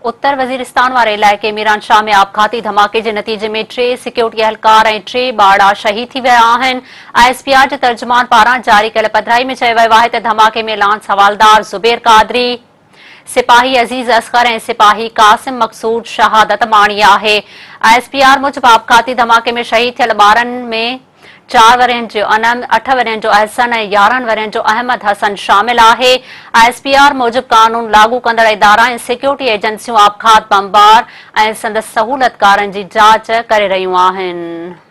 उत्तर वजीरिस्तान वारे इलाइक़े मीरानशाह में आपघाती धमाके जे नतीजे में 3 सिक्योरिटी एहलकार ऐं 3 ॿारड़ा शहीद थी विया आहिनि। ISPR जे तर्जुमान पारां जारी कयल पधिराई में चयो वियो आहे त धमाके में लांस हवालदार ज़ुबैर क़ादरी, सिपाही अज़ीज़ असगर ऐं सिपाही कासिम मक़सूद शहादत माणी आहे। ISPR मूजिबि आपघाती धमाके में शहीद थियल ॿारनि में 4 वरियनि जो अनम, 8 वरियनि जो अहसन ऐं 11 वरियनि जो अहमद हसन शामिल आहे। ISPR मूजिबि कानून लागू कंदड़ इदारा ऐं सिक्योरिटी एजेंसियूं आपघात बमबार ऐं संदसि सहूलतकारनि जी जांच करे रहियूं आहिनि।